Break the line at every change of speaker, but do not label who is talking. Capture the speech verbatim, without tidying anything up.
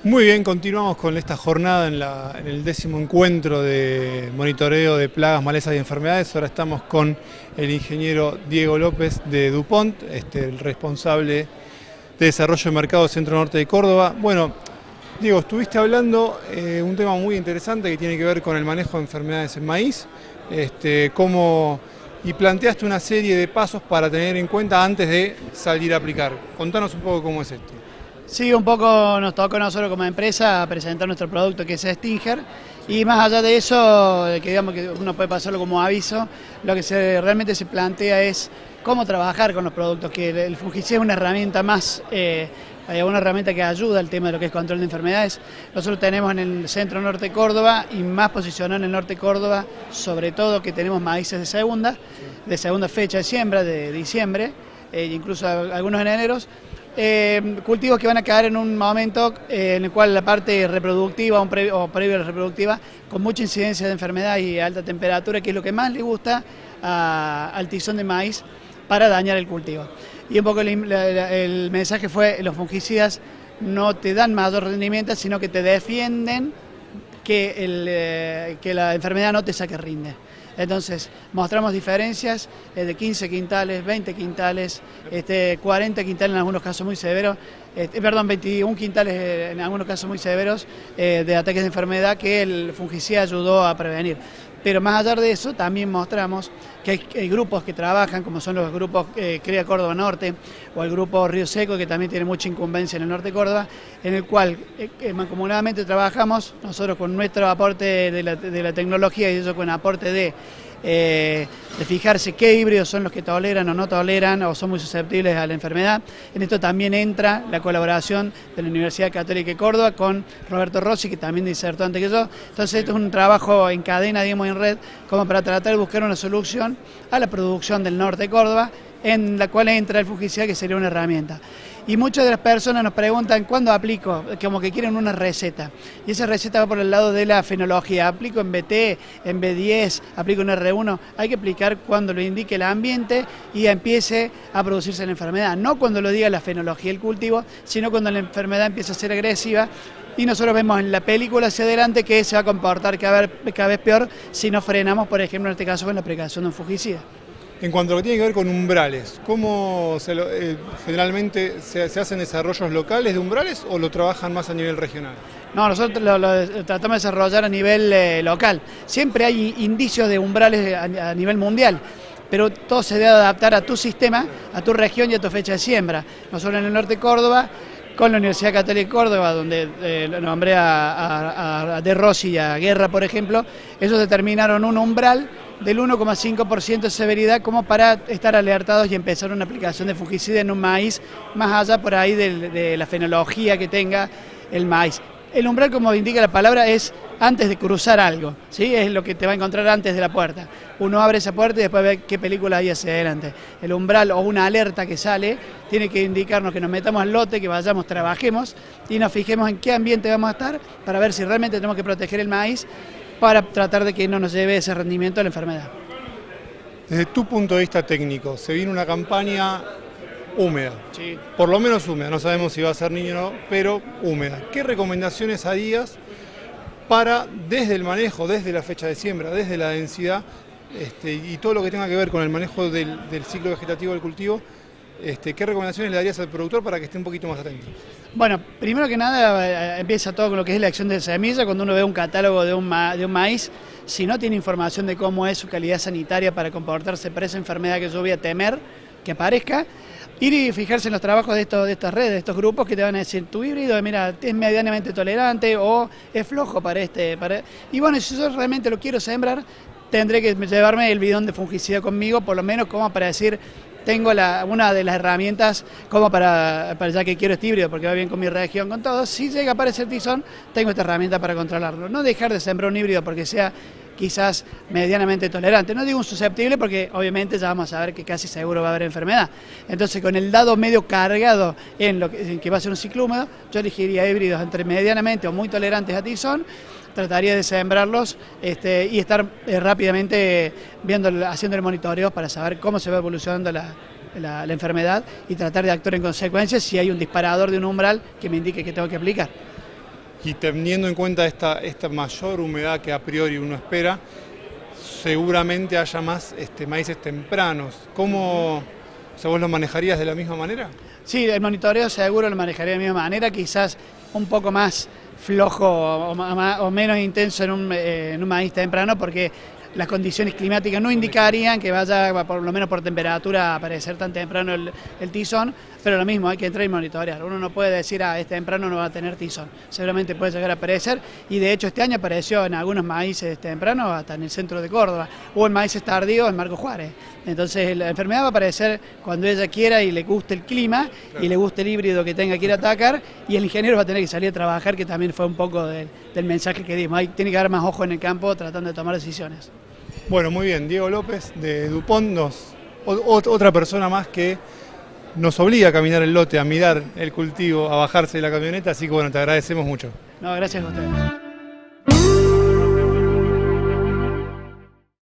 Muy bien, continuamos con esta jornada en, la, en el décimo encuentro de monitoreo de plagas, malezas y enfermedades. Ahora estamos con el ingeniero Diego López de DuPont, este, el responsable de desarrollo de mercado del Centro Norte de Córdoba. Bueno, Diego, estuviste hablando de eh, un tema muy interesante que tiene que ver con el manejo de enfermedades en maíz, este, cómo, y planteaste una serie de pasos para tener en cuenta antes de salir a aplicar. Contanos un poco cómo es esto.
Sí, un poco nos tocó a nosotros como empresa presentar nuestro producto, que es Stinger, y más allá de eso, que digamos que uno puede pasarlo como aviso, lo que se, realmente se plantea es cómo trabajar con los productos, que el fungicida es una herramienta más, eh, una herramienta que ayuda al tema de lo que es control de enfermedades. Nosotros tenemos en el centro norte de Córdoba y más posicionado en el norte de Córdoba, sobre todo que tenemos maíces de segunda, de segunda fecha de siembra, de diciembre, eh, incluso algunos en enero. Eh, cultivos que van a caer en un momento eh, en el cual la parte reproductiva o, pre o previa a la reproductiva con mucha incidencia de enfermedad y alta temperatura, que es lo que más le gusta a, al tizón de maíz para dañar el cultivo. Y un poco el, la, el mensaje fue: los fungicidas no te dan mayor rendimiento, sino que te defienden que, el, eh, que la enfermedad no te saque rinde. Entonces, mostramos diferencias eh, de quince quintales, veinte quintales, este, cuarenta quintales en algunos casos muy severos, este, perdón, veintiún quintales en algunos casos muy severos eh, de ataques de enfermedad que el fungicida ayudó a prevenir. Pero más allá de eso, también mostramos que hay, hay grupos que trabajan, como son los grupos eh, Cría Córdoba Norte o el grupo Río Seco, que también tiene mucha incumbencia en el norte de Córdoba, en el cual eh, mancomunadamente trabajamos nosotros con nuestro aporte de la, de la tecnología y eso con aporte de, eh, de fijarse qué híbridos son los que toleran o no toleran o son muy susceptibles a la enfermedad. En esto también entra la colaboración de la Universidad Católica de Córdoba con Roberto Rossi, que también disertó antes que yo. Entonces esto es un trabajo en cadena, digamos, en red, como para tratar de buscar una solución a la producción del norte de Córdoba, en la cual entra el fungicida, que sería una herramienta. Y muchas de las personas nos preguntan ¿cuándo aplico? Como que quieren una receta. Y esa receta va por el lado de la fenología. ¿Aplico en B T, en B diez, aplico en R uno? Hay que aplicar cuando lo indique el ambiente y empiece a producirse la enfermedad. No cuando lo diga la fenología del cultivo, sino cuando la enfermedad empieza a ser agresiva. Y nosotros vemos en la película hacia adelante que se va a comportar cada vez, cada vez peor si no frenamos, por ejemplo, en este caso con la aplicación de un fungicida.
En cuanto a lo que tiene que ver con umbrales, ¿cómo se lo, eh, generalmente se, se hacen desarrollos locales de umbrales o lo trabajan más a nivel regional?
No, nosotros lo, lo tratamos de desarrollar a nivel eh, local. Siempre hay indicios de umbrales a, a nivel mundial, pero todo se debe adaptar a tu sistema, a tu región y a tu fecha de siembra. Nosotros en el norte de Córdoba, con la Universidad Católica de Córdoba, donde eh, lo nombré a, a, a De Rossi y a Guerra, por ejemplo, ellos determinaron un umbral del uno coma cinco por ciento de severidad como para estar alertados y empezar una aplicación de fungicida en un maíz, más allá por ahí de, de la fenología que tenga el maíz. El umbral, como indica la palabra, es antes de cruzar algo, ¿sí? Es lo que te va a encontrar antes de la puerta. Uno abre esa puerta y después ve qué película hay hacia adelante. El umbral o una alerta que sale tiene que indicarnos que nos metamos al lote, que vayamos, trabajemos y nos fijemos en qué ambiente vamos a estar para ver si realmente tenemos que proteger el maíz para tratar de que no nos lleve ese rendimiento a la enfermedad.
Desde tu punto de vista técnico, se viene una campaña húmeda,
sí.
Por lo menos húmeda, no sabemos si va a ser niño o no, pero húmeda. ¿Qué recomendaciones harías para, desde el manejo, desde la fecha de siembra, desde la densidad este, y todo lo que tenga que ver con el manejo del, del ciclo vegetativo del cultivo, este, qué recomendaciones le darías al productor para que esté un poquito más atento?
Bueno, primero que nada eh, empieza todo con lo que es la acción de semilla. Cuando uno ve un catálogo de un, ma de un maíz, si no tiene información de cómo es su calidad sanitaria para comportarse para esa enfermedad que yo voy a temer que aparezca, ir y fijarse en los trabajos de, estos, de estas redes, de estos grupos que te van a decir: tu híbrido, mira, es medianamente tolerante o es flojo para este... Para... Y bueno, si yo realmente lo quiero sembrar, tendré que llevarme el bidón de fungicida conmigo, por lo menos como para decir: tengo la, una de las herramientas como para, para ya que quiero este híbrido porque va bien con mi región, con todo. Si llega a aparecer tizón, tengo esta herramienta para controlarlo. No dejar de sembrar un híbrido porque sea quizás medianamente tolerante. No digo un susceptible porque obviamente ya vamos a ver que casi seguro va a haber enfermedad. Entonces, con el dado medio cargado en lo que, en que va a ser un ciclo húmedo, yo elegiría híbridos entre medianamente o muy tolerantes a tizón. Trataría de sembrarlos este, y estar eh, rápidamente viendo, haciendo el monitoreo para saber cómo se va evolucionando la, la, la enfermedad y tratar de actuar en consecuencia si hay un disparador de un umbral que me indique que tengo que aplicar.
y teniendo en cuenta esta, esta mayor humedad que a priori uno espera, seguramente haya más este, maíces tempranos. ¿Cómo, o sea, vos lo manejarías de la misma manera?
Sí, el monitoreo seguro lo manejaría de la misma manera, quizás un poco más flojo o, o, o menos intenso en un, eh, en un maíz temprano, porque las condiciones climáticas no indicarían que vaya, por lo menos por temperatura, a aparecer tan temprano el, el tizón, pero lo mismo, hay que entrar y monitorear. Uno no puede decir, ah, es temprano, no va a tener tizón. Seguramente puede llegar a aparecer, y de hecho este año apareció en algunos maíces tempranos, hasta en el centro de Córdoba, o en maíces tardíos en Marco Juárez. Entonces la enfermedad va a aparecer cuando ella quiera y le guste el clima, claro, y le guste el híbrido que tenga que ir a atacar, y el ingeniero va a tener que salir a trabajar, que también fue un poco del, del mensaje que dimos. Hay, tiene que haber más ojo en el campo tratando de tomar decisiones.
Bueno, muy bien, Diego López de DuPont, nos, o, otra persona más que nos obliga a caminar el lote, a mirar el cultivo, a bajarse de la camioneta, así que bueno, te agradecemos mucho.
No, gracias a ustedes.